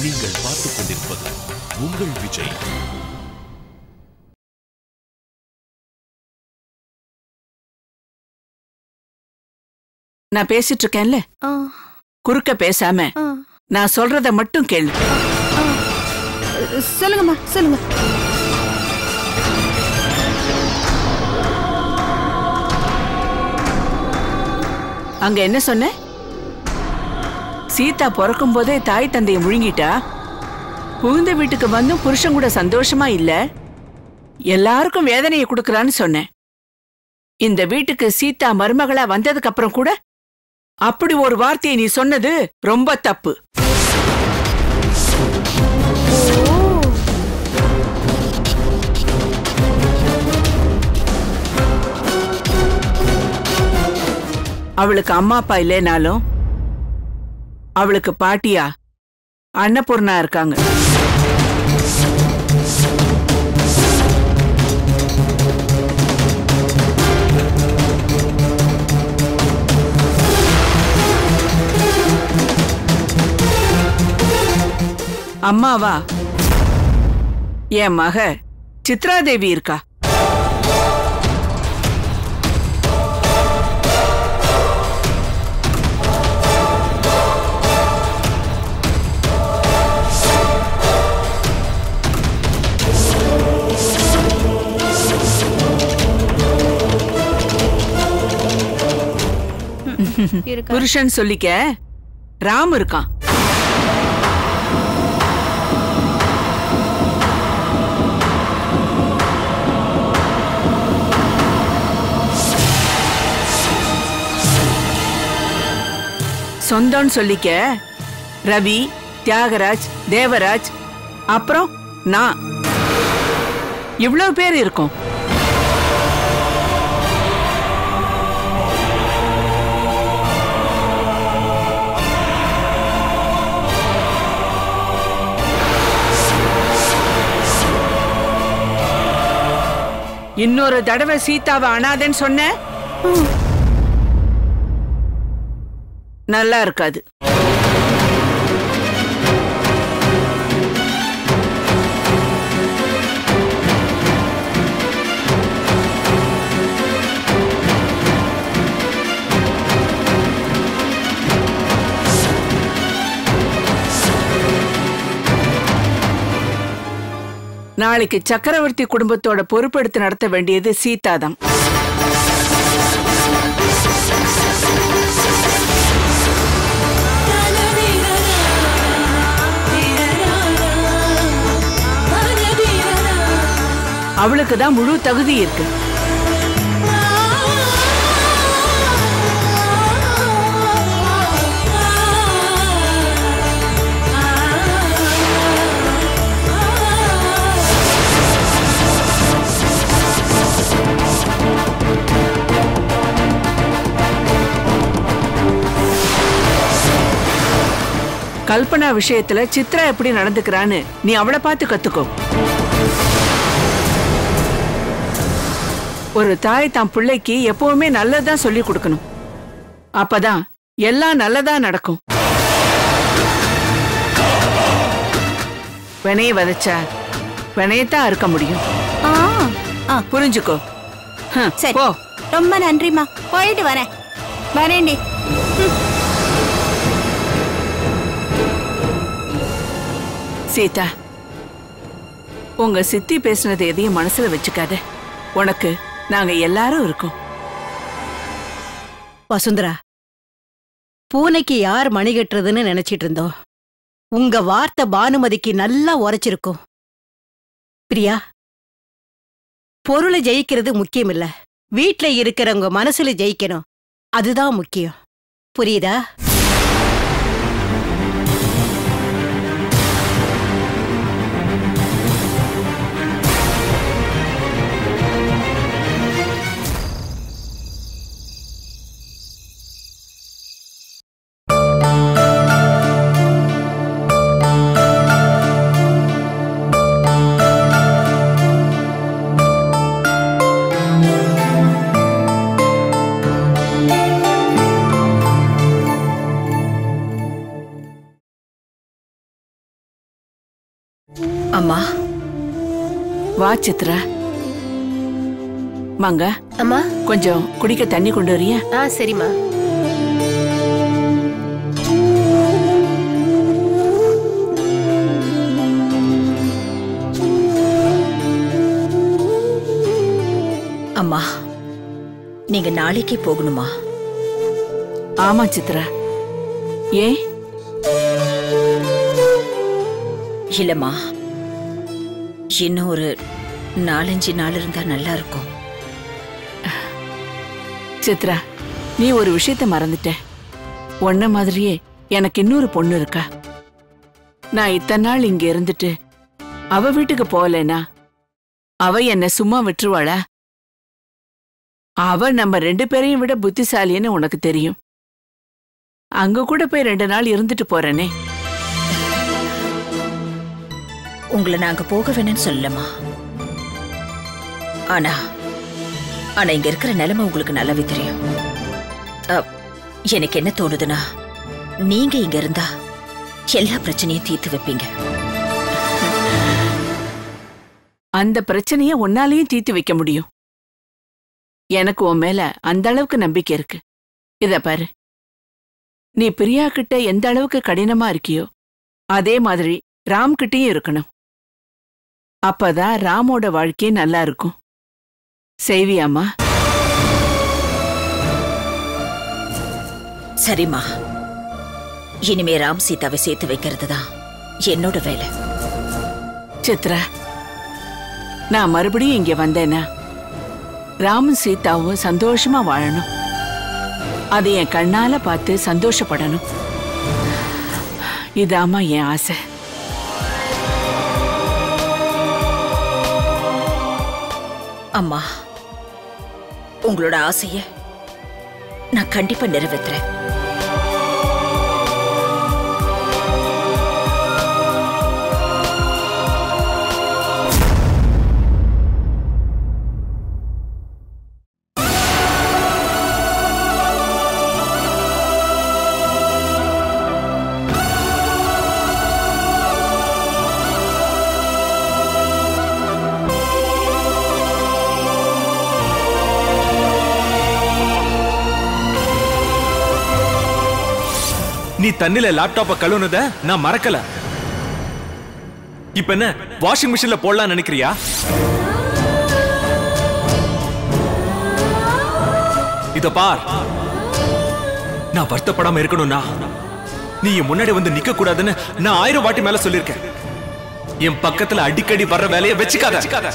நீங்கள் பார்த்துக் கொண்டிருப்பது உங்கள் விஜய். நான் பேசிட்டு இருக்கேன்ல, குறுக்க பேசாம நான் சொல்றத மட்டும் கேளு. சொல்லுங்கம்மா, சொல்லுங்க. அங்க என்ன சொன்ன? சீதா பிறக்கும் போதே தாய் தந்தையை முழுங்கிட்டா. புகுந்த வீட்டுக்கு வந்தும் புருஷன் கூட சந்தோஷமா இல்ல, எல்லாருக்கும் வேதனையை கொடுக்கறான்னு சொன்னேன். இந்த வீட்டுக்கு சீதா மருமகளா வந்ததுக்கு அப்புறம் கூட அப்படி ஒரு வார்த்தையை நீ சொன்னது ரொம்ப தப்பு. அவளுக்கு அம்மா அப்பா இல்லைனாலும் அவளுக்கு பாட்டியா அன்னபூர்ணா இருக்காங்க. அம்மாவா என் மக சித்ராதேவி இருக்கா. புருஷன் சொல்லிக்க ராம் இருக்கான். சொந்தம்னு சொல்லிக்க ரவி, தியாகராஜ், தேவராஜ், அப்புறம் நான், இவ்வளவு பேர் இருக்கோம். இன்னொரு தடவை சீதாவை அனாதன்னு சொன்ன நல்லா இருக்காது. நாளைக்கு சக்கரவர்த்தி குடும்பத்தோட பொறுப்பெடுத்து நடத்த வேண்டியது சீதா தான். அவளுக்கு தான் முழு தகுதி இருக்கு. கல்பனா விஷயத்துல சித்ரா எப்படி நடந்துக்கிறான்னு நீ அவளை பார்த்து கத்துக்கோ. ஒரு தாய் தான் பிள்ளைக்கு எப்பவுமே நல்லதான் சொல்லி கொடுக்கணும். அப்பதான் எல்லாம் நல்லதா நடக்கும். வினைய விதைச்சா வினையத்தான் அறுக்க முடியும். புரிஞ்சுக்கோ. சரி, ரொம்ப நன்றிமா. போயிட்டு வரேன். வரேன்டி. சீதா, உங்க சித்தி பேசுனது எதையும் மனசுல வச்சுக்காத. உனக்கு நாங்க எல்லாரும் இருக்கோம். வசுந்தரா, பூனைக்கு யார் மணி கட்டுறதுன்னு நினைச்சிட்டு இருந்தோம். உங்க வார்த்தை பானுமதிக்கு நல்லா உரைச்சிருக்கும். பிரியா, பொருளை ஜெயிக்கிறது முக்கியம் இல்ல, வீட்ல இருக்கிறவங்க மனசுல ஜெயிக்கணும், அதுதான் முக்கியம். புரியுதா? அம்மா. வா சித்ரா. மங்கா, அம்மா கொஞ்சம் குடிக்க தண்ணி கொண்டு வரியா? சரிம்மா. அம்மா, நீங்க நாளைக்கே போகணுமா? ஆமா சித்ரா. ஏன்? இல்லம்மா, இன்னும் ஒரு 4-5 நாள் இருந்தா நல்லா இருக்கும். சித்ரா, நீ ஒரு விஷயத்த மறந்துட்ட. உன்ன மாதிரியே எனக்கு இன்னொரு பொண்ணு இருக்கா. நான் இத்தனை நாள் இங்க இருந்துட்டு அவ வீட்டுக்கு போகலனா அவ என்ன சும்மா விட்டுருவாளா? அவ நம்ம 2 பேரையும் விட புத்திசாலின்னு உனக்கு தெரியும். அங்க கூட போய் 2 நாள் இருந்துட்டு போறேனே. உங்களை நாங்க போக வேணும்னு சொல்லலம்மா. ஆனா இங்க இருக்கிற நிலைமை உங்களுக்கு நல்லாவே தெரியும். எனக்கு என்ன தோணுதுன்னா, நீங்க இங்க இருந்தா எல்லா பிரச்சனையும் தீர்த்து வைப்பீங்க. அந்த பிரச்சனைய உன்னாலையும் தீர்த்து வைக்க முடியும். எனக்கு உன் மேல அந்த அளவுக்கு நம்பிக்கை இருக்கு. இத பாரு, நீ பிரியா கிட்ட எந்த அளவுக்கு கடினமா இருக்கியோ அதே மாதிரி ராம் கிட்டயும் இருக்கணும். அப்பதான் ராமோட வாழ்க்கையே நல்லா இருக்கும். செய்வியாமா? சரிம்மா, இனிமே ராம் சீதாவை சேர்த்து வைக்கிறது தான் என்னோட வேலை. சித்ரா, நான் மறுபடியும் இங்க வந்தேனா ராமும் சீதாவும் சந்தோஷமா வாழணும். அதை என் கண்ணால பார்த்து சந்தோஷப்படணும். இதாமா என் ஆசை. அம்மா, உங்களோட ஆசைய நான் கண்டிப்பா நிறைவேற்றுறேன். நீ தண்ணில லேப்டாப்ப கழுவுனத நான் மறக்கல. இப்ப என்ன வாஷிங் மிஷின்ல போடலாம் நினைக்கிறியா? இத பார், நான் வருத்தப்படாம இருக்கணும்னா நீ என் முன்னாடி வந்து நிக்க கூடாதுன்னு நான் 1000 வாட்டி மேல சொல்லிருக்கேன். என் பக்கத்துல அடிக்கடி வர்ற வேலையை வச்சுக்காத.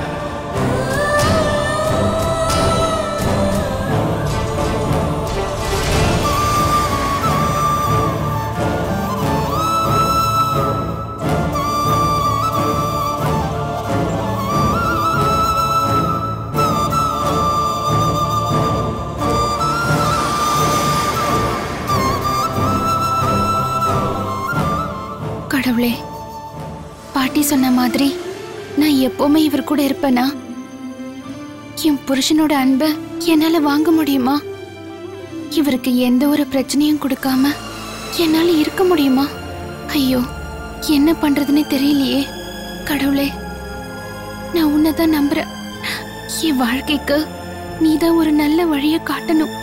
கடவுளே, பாட்டி சொன்ன மாதிரி நான் எப்பவுமே இவர் கூட இருப்பேனா? என் புருஷனோட அன்பை என்னால வாங்க முடியுமா? இவருக்கு எந்த ஒரு பிரச்சனையும் கொடுக்காம என்னால இருக்க முடியுமா? ஐயோ, என்ன பண்றதுன்னு தெரியலையே. கடவுளே, நான் உன்னைதான் நம்புறேன். என் வாழ்க்கைக்கு நீதான் ஒரு நல்ல வழியை காட்டணும்.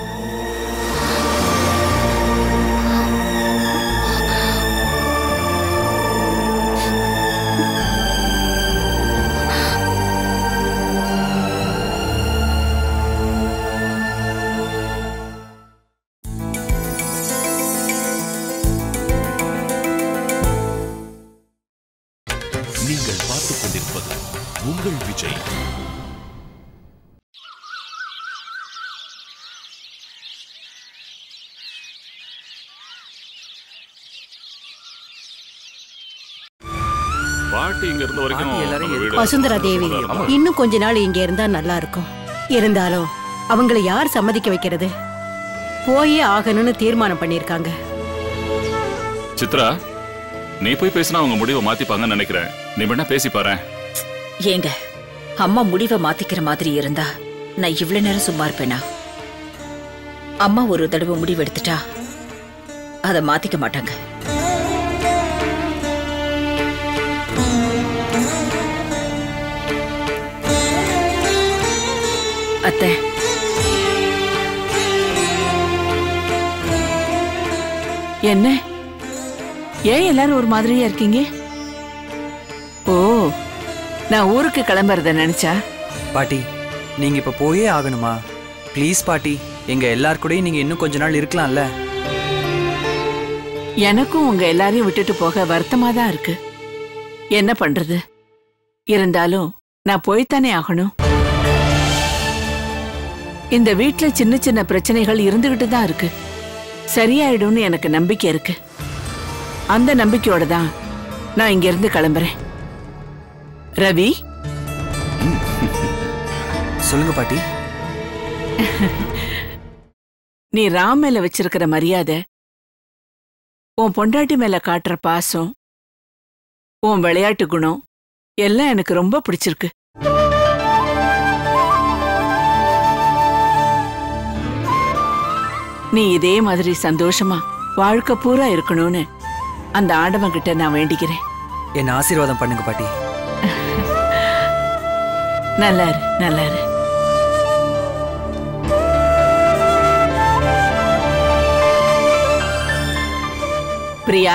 நீங்கள் பார்த்துக் கொண்டிருப்பது உங்கள் விஜய். பாட்டி இங்க இருந்த வரைக்கும் வசுந்தரா தேவி இன்னும் கொஞ்ச நாள் இங்க இருந்தா நல்லா இருக்கும். இருந்தாலும் அவங்களை யார் சம்மதிக்க வைக்கிறது? போயே ஆகணும்னு தீர்மானம் பண்ணிருக்காங்க. சித்ரா, நீ போய் பேசினா அவங்க முடிவை மாத்திப்பாங்கன்னு நினைக்கிறேன். நீ வேணா பேசி பாரு. ஏங்க, அம்மா முடிவை மாத்திக்கிற மாதிரி இருந்தா நான் இவ்வளவு நேரம் சும்மா இருப்பேனா? அம்மா ஒரு தடவை முடிவு எடுத்துட்டா அதை மாத்திக்க மாட்டாங்க. என்ன ஏன் எல்லாரும் ஒரு மாதிரியா இருக்கீங்க? ஓ, நான் ஊருக்கு கிளம்புறத நினைச்சா? பாட்டி, நீங்க இப்ப போயே ஆகணுமா? ப்ளீஸ் பாட்டி, எங்க எல்லார் கூடயும் நீங்க இன்னும் கொஞ்ச நாள் இருக்கலாம்ல. எனக்கும் உங்க எல்லாரையும் விட்டுட்டு போக வருத்தமா தான் இருக்கு. என்ன பண்றது? இருந்தாலும் நான் போய்த்தானே ஆகணும். இந்த வீட்ல சின்ன சின்ன பிரச்சனைகள் இருந்துகிட்டு தான் இருக்கு. சரியாயிடும்னு எனக்கு நம்பிக்கை இருக்கு. அந்த நம்பிக்கையோட தான் நான் இங்க இருந்து கிளம்புறேன். ரவி, சொல்லுங்க பாட்டி. நீ ராம் மேல வச்சிருக்கிற மரியாதை, உன் பொண்டாட்டி மேல காட்டுற பாசம், உன் விளையாட்டு குணம் எல்லாம் எனக்கு ரொம்ப பிடிச்சிருக்கு. நீ இதே மாதிரி சந்தோஷமா வாழ்க்கை பூரா இருக்கணும்னு அந்த ஆண்டவன் கிட்ட நான் வேண்டிக்கிறேன். என்ன ஆசீர்வாதம் பண்ணுங்க பாட்டி. நல்லாரு, நல்லாரு. பிரியா,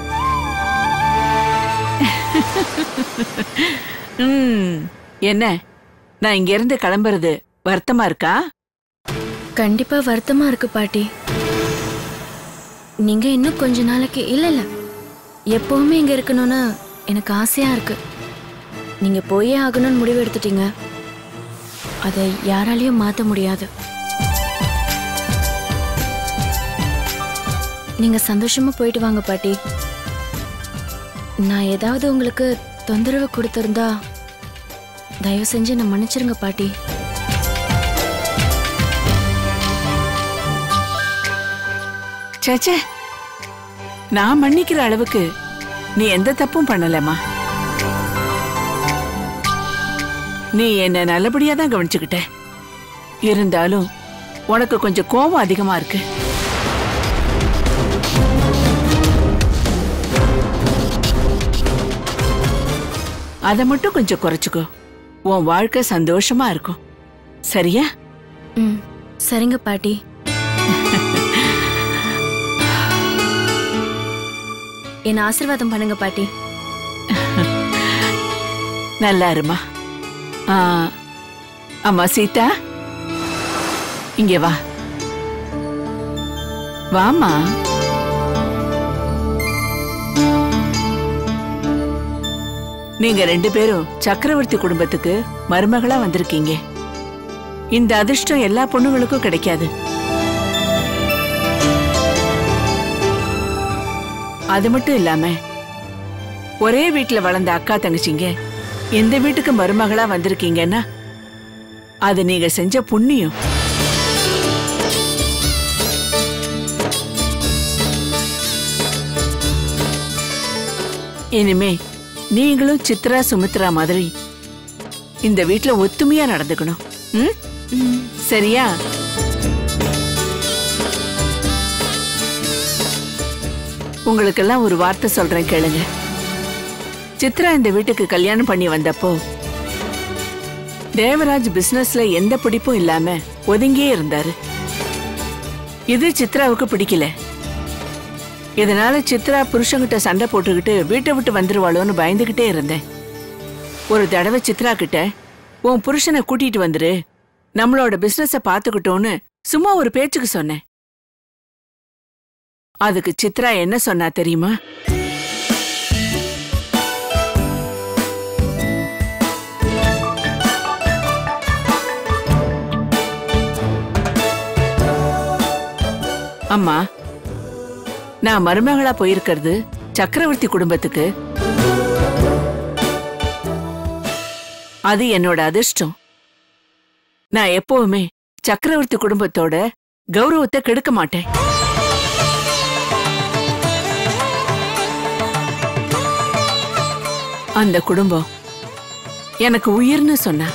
என்ன நான் இங்க இருந்து கிளம்புறது வருத்தமா இருக்கா? கண்டிப்பா வருத்தமா இருக்கு பாட்டி. நீங்க இன்னும் கொஞ்ச நாளைக்கு இல்ல எப்பவுமே இங்க இருக்கணும்னு எனக்கு ஆசையா இருக்கு. நீங்க போயே ஆகணும்னு முடிவு எடுத்துட்டீங்க. அதை யாராலையும் மாத்த முடியாது. நீங்க சந்தோஷமா போயிட்டு வாங்க பாட்டி. நான் ஏதாவது உங்களுக்கு தொந்தரவு கொடுத்திருந்தா தயவு செஞ்சு நான் மன்னிச்சிருங்க பாட்டி. சேச்சே, நான் மன்னிக்கிற அளவுக்கு நீ எந்த தப்பும் பண்ணலமா. நீ என்ன நல்லபடியா தான் கவனிச்சுக்கிட்ட. இருந்தாலும் உனக்கு கொஞ்சம் கோபம் அதிகமா இருக்கு. அதை மட்டும் கொஞ்சம் குறைச்சுக்கோ. உன் வாழ்க்கை சந்தோஷமா இருக்கும். சரியா? சரிங்க பாட்டி. என்ன ஆசீர்வாதம் பண்ணுங்க பாட்டி. நல்லா இருமா. அம்மா சீதா, இங்க வா. வாமா. நீங்க 2 பேரும் சக்கரவர்த்தி குடும்பத்துக்கு மருமகளா வந்திருக்கீங்க. இந்த அதிர்ஷ்டம் எல்லா பொண்ணுங்களுக்கும் கிடைக்காது. அது மட்டும் இல்லாம ஒரே வீட்டுல வளர்ந்த அக்கா தங்கச்சிங்க எந்த வீட்டுக்கு மருமகளா வந்திருக்கீங்கன்னா அது நீங்க செஞ்ச புண்ணியம். இனிமே நீங்களும் சித்ரா சுமித்ரா மாதிரி இந்த வீட்டுல ஒத்துமையா நடந்துக்கணும். சரியா? உங்களுக்கெல்லாம் ஒரு வார்த்தை சொல்றேன், கேளுங்க. சித்ரா இந்த வீட்டுக்கு கல்யாணம் பண்ணி வந்தப்போ தேவராஜ் பிசினஸ்ல எந்த பிடிப்பும் இல்லாம ஒதுங்கியே இருந்தாரு. இது சித்ராவுக்கு பிடிக்கல. இதனால சித்ரா புருஷங்கிட்ட சண்டை போட்டுக்கிட்டு வீட்டை விட்டு வந்துருவாளோன்னு பயந்துகிட்டே இருந்தேன். ஒரு தடவை சித்ரா கிட்ட உன் புருஷனை கூட்டிட்டு வந்துரு, நம்மளோட பிசினஸ பாத்துக்கிட்டோன்னு சும்மா ஒரு பேச்சுக்கு சொன்னேன். அதுக்கு சித்ரா என்ன சொன்னா தெரியுமா? அம்மா, நான் மருமகளா போயிருக்கிறது சக்கரவர்த்தி குடும்பத்துக்கு. அது என்னோட அதிர்ஷ்டம். நான் எப்பவுமே சக்கரவர்த்தி குடும்பத்தோட கௌரவத்தை கெடுக்க மாட்டேன். அந்த குடும்பம் எனக்கு உயிர்னு சொன்னா.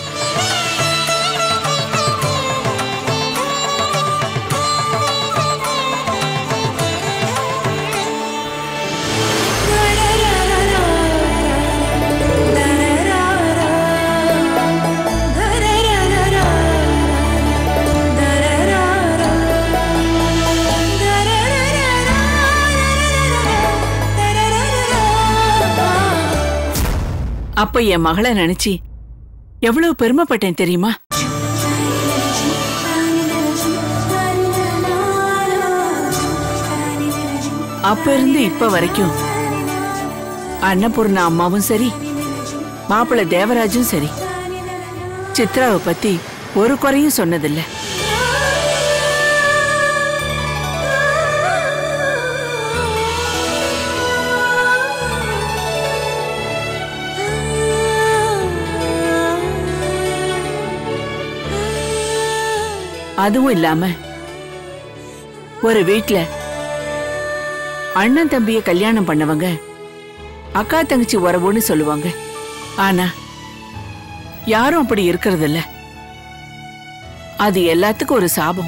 அப்ப என் மகளை நினைச்சு எவ்வளவு பெருமைப்பட்டேன் தெரியுமா? அப்ப இருந்து இப்ப வரைக்கும் அன்னபூர்ணா அம்மாவும் சரி, மாப்பிள்ளை தேவராஜும் சரி, சித்ராவை பத்தி ஒரு குறையும் சொன்னதில்ல. அதுவும் இல்லாம ஒரு வீட்ல அண்ணன் தம்பிய கல்யாணம் பண்ணவங்க அக்கா தங்கச்சி உறவுன்னு சொல்லுவாங்க. ஆனா யாரும் அப்படி இருக்கிறது இல்ல. அது எல்லாத்துக்கும் ஒரு சாபம்.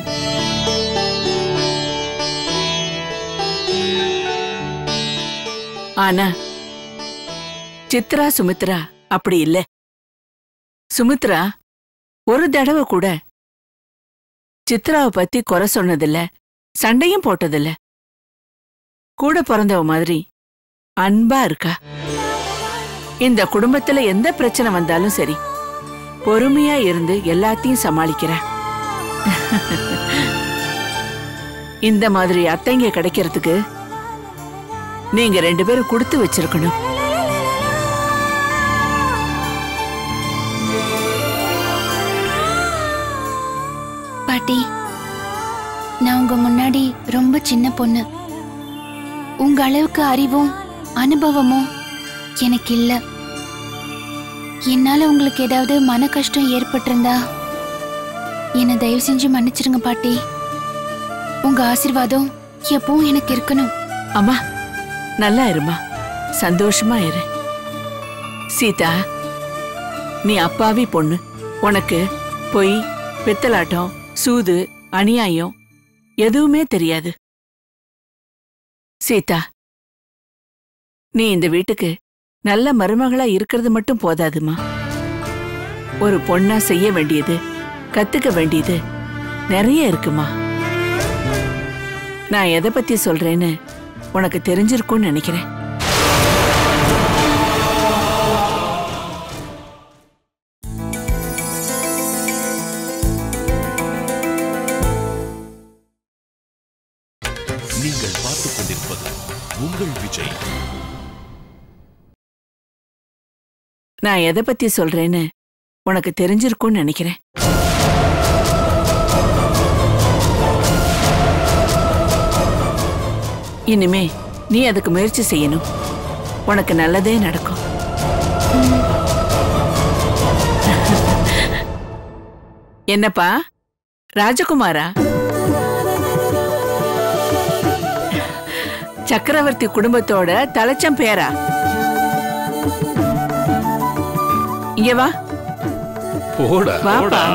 ஆனா சித்ரா சுமித்ரா அப்படி இல்ல. சுமித்ரா ஒரு தடவை கூட சித்ராவை பத்தி குறை சொன்னதில்ல, சண்டையும் போட்டதில்ல. கூட பிறந்தவ மாதிரி அன்பா இருக்கா. இந்த குடும்பத்துல எந்த பிரச்சனை வந்தாலும் சரி, பொறுமையா இருந்து எல்லாத்தையும் சமாளிக்கிறா. இந்த மாதிரி அத்தைங்க கிடைக்கிறதுக்கு நீங்க 2 பேரும் கொடுத்து வச்சிருக்கணும். பாட்டி, நான் உங்க முன்னாடி ரொம்ப சின்ன பொண்ணு. உங்க அளவுக்கு அறிவும் அனுபவமும் எனக்கு இல்ல. என்னால உங்களுக்கு ஏதாவது மன கஷ்டம் ஏற்பட்டிருந்தா என்னை தயவு செஞ்சு மன்னிச்சிருங்க பாட்டி. உங்க ஆசீர்வாதம் எப்பவும் எனக்கு இருக்கணும். அம்மா, நல்லா இருமா, சந்தோஷமா இரு. சீதா, நீ அப்பாவி பொண்ணு. உனக்கு பொய், பித்தலாட்டம், சூது, அநியாயம் எதுவுமே தெரியாது. சீதா, நீ இந்த வீட்டுக்கு நல்ல மருமகளா இருக்கிறது மட்டும் போதாதுமா. ஒரு பொண்ணா செய்ய வேண்டியது, கத்துக்க வேண்டியது நிறைய இருக்குமா. நான் எதை பத்தி சொல்றேன்னு உனக்கு தெரிஞ்சிருக்கும்னு நினைக்கிறேன். நீங்கள் பார்த்துக் கொண்டிருப்பது உங்கள் விஜய். நான் எதை பத்தி சொல்றேன்னு உனக்கு தெரிஞ்சிருக்கும்னு நினைக்கிறேன். இனிமே நீ அதுக்கு முயற்சி செய்யணும். உனக்கு நல்லதே நடக்கும். என்னப்பா ராஜகுமாரா? சக்கரவர்த்தி குடும்பத்தோட தலைச்சம் பேரா? இங்க வா. வாப்பா.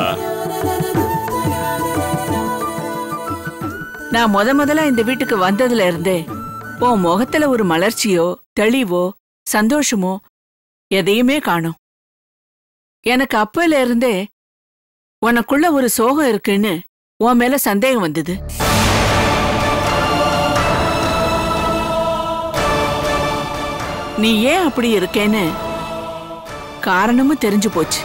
நான் முதல்ல இந்த வீட்டுக்கு வந்ததுல இருந்தே உன் முகத்துல ஒரு மலர்ச்சியோ தெளிவோ சந்தோஷமோ எதையுமே காணோம். எனக்கு அப்பல இருந்தே உனக்குள்ள ஒரு சோகம் இருக்குன்னு உன் மேல சந்தேகம் வந்தது. நீ ஏன் அப்படி இருக்கேன்னு காரணமும் தெரிஞ்சு போச்சு.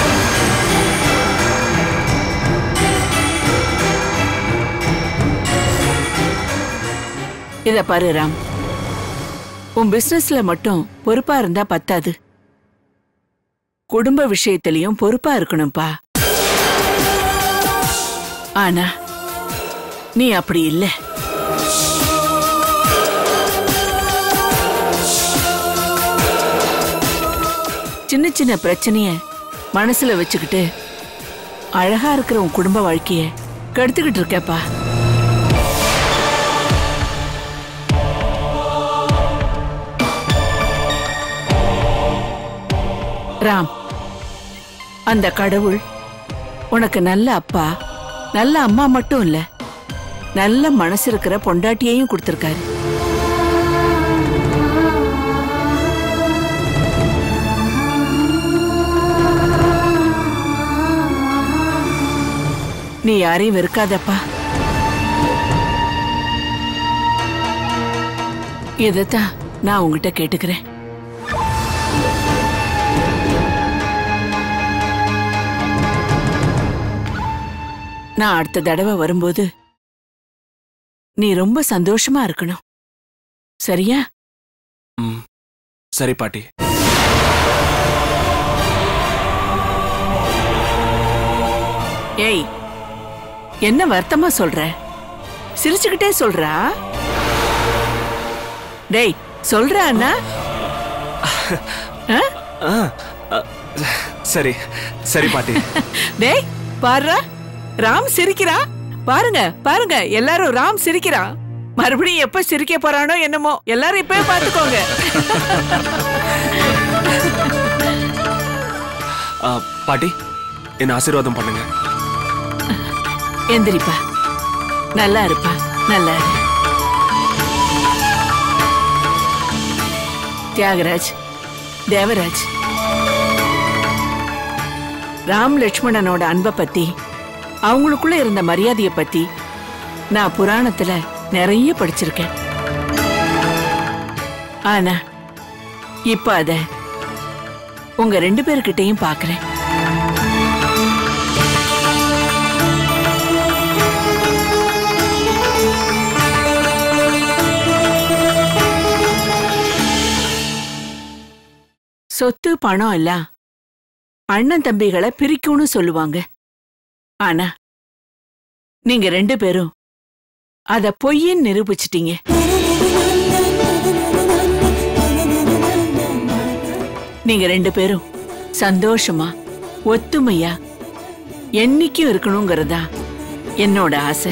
இத பாரு ராம், உன் பிசினஸ்ல மட்டும் பொறுப்பா இருந்தா பத்தாது. குடும்ப விஷயத்திலையும் பொறுப்பா இருக்கணும்பா. ஆனா நீ அப்படி இல்ல. சின்ன சின்ன பிரச்சனைய மனசுல வச்சுக்கிட்டு அழகா இருக்கிற உன் குடும்ப வாழ்க்கைய கெடுத்துக்கிட்டு இருக்கேப்பா. ராம், அந்த கடவுள் உனக்கு நல்ல அப்பா, நல்ல அம்மா மட்டும் இல்ல, நல்ல மனசு இருக்கிற பொண்டாட்டியையும் கொடுத்திருக்காரு. நீ யாரையும் வெறுக்காதப்பா. இதத்தான் நான் உங்ககிட்ட கேட்டுக்கிறேன். நான் அடுத்த தடவை வரும்போது நீ ரொம்ப சந்தோஷமா இருக்கணும். சரியா? சரி பாட்டி. ஏய், என்ன வருத்தமா சொல்ற? சிரிச்சுக்கிட்டே சொல்றா? டேய் சொல்றா அண்ணா. சரி சரி பாட்டி. டேய் பாருடா, ராம் சிரிக்கிறா. பாருங்க பாருங்க, எல்லாரும் ராம் சிரிக்கிறா. மறுபடியும் எப்ப சிரிக்க போறானோ என்னமோ. எல்லாரும் இப்பவே பாத்துக்கோங்க. பாட்டி, என்ன ஆசீர்வாதம் பண்ணுங்க. எந்திரிப்பா, நல்லா இருப்பா, நல்லா இரு. தியாகராஜ், தேவராஜ், ராம் லட்சுமணனோட அன்பை பத்தி, அவங்களுக்குள்ள இருந்த மரியாதையை பத்தி நான் புராணத்துல நிறைய படிச்சிருக்கேன். ஆனா இப்ப அத உங்க 2 பேர்கிட்டையும் பாக்குறேன். சொத்து பணம் எல்லாம் அண்ணன் தம்பிகளை பிரிக்கும்னு சொல்லுவாங்க. ஆனா நீங்க 2 பேரும் அத பொய்ன்னு நிரூபிச்சிட்டீங்க. நீங்க 2 பேரும் சந்தோஷமா ஒத்துமையா என்னைக்கும் இருக்கணுங்கிறதா என்னோட ஆசை.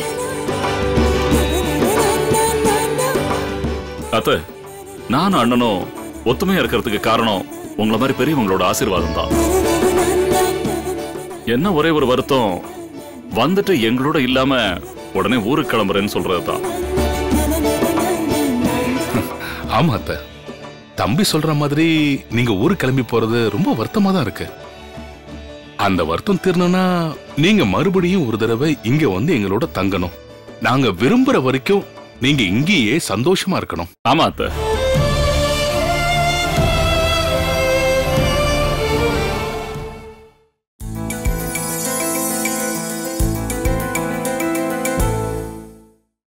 அத்தை, நானும் அண்ணனும் ஒத்துமையா இருக்கிறதுக்கு காரணம் உங்களை மாதிரி பெரியவங்களோட ஆசீர்வாதம் தான். என்ன ஒரே ஒரு வருத்தம், வந்துட்டு எங்களோட இல்லாம உடனே ஊருக்கு கிளம்புறேன்னு சொல்றதுதான். ஆமா அத்தை, தம்பி சொல்ற மாதிரி நீங்க ஊருக்கு கிளம்பி போறது ரொம்ப வருத்தமா தான் இருக்கு. அந்த வருத்தம் தீரணும்னா நீங்க மறுபடியும் ஒரு தடவை இங்க வந்து எங்களோட தங்கணும். நாங்க விரும்புற வரைக்கும் நீங்க இங்கேயே சந்தோஷமா இருக்கணும். ஆமா அத்தை.